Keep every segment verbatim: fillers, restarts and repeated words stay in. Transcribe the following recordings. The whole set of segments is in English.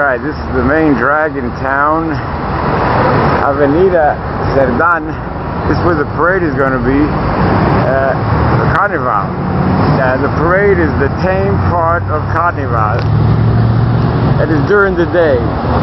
Alright, this is the main drag in town, Avenida Serdan. This is where the parade is going to be, uh, the Carnaval. Uh, the parade is the tame part of Carnaval. It is during the day,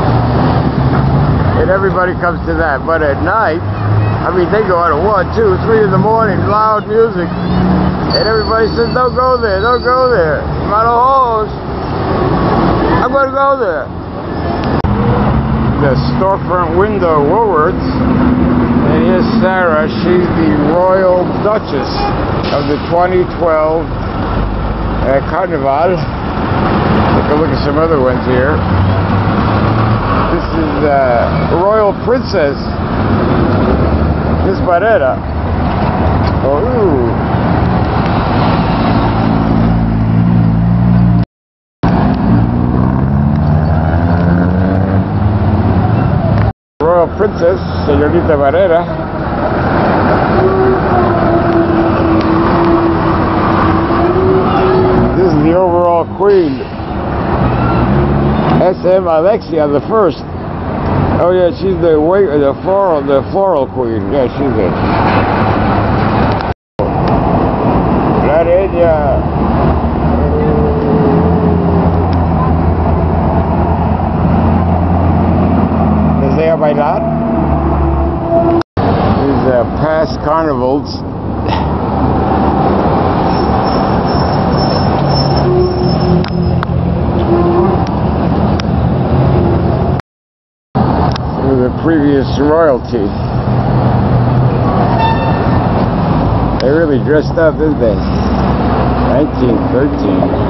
and everybody comes to that. But at night, I mean, they go out at one, two, three in the morning, loud music, and everybody says, don't go there, don't go there. Malos, I'm going to go there. The storefront window Woolworths, and here's Sarah. She's the Royal Duchess of the twenty twelve uh, Carnaval. Take a look at some other ones here. This is uh, Royal Princess Miss Barrera. Oh. Princess, Señorita Barrera. This is the overall queen, S M Alexia the first. Oh yeah, she's the wait, the floral, the floral queen. Yeah, she's it. La reina. Desea bailar? These uh, past carnivals. With the previous royalty. They really dressed up, didn't they? nineteen thirteen.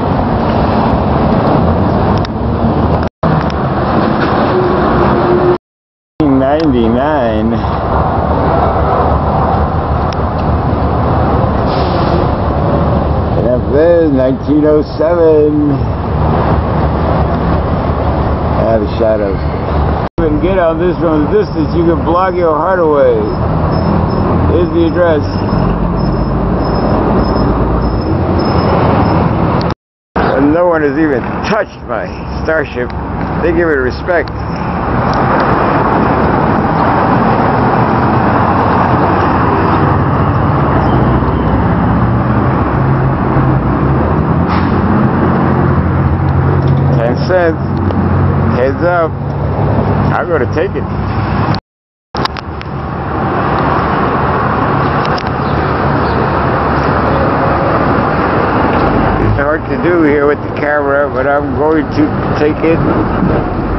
ninety-nine. And up there, nineteen oh seven. Ah, the shadows. You can get on this from the distance, you can block your heart away. Here's the address. And no one has even touched my starship. They give it respect. Cents. Heads up. I'm going to take it. It's hard to do here with the camera, but I'm going to take it.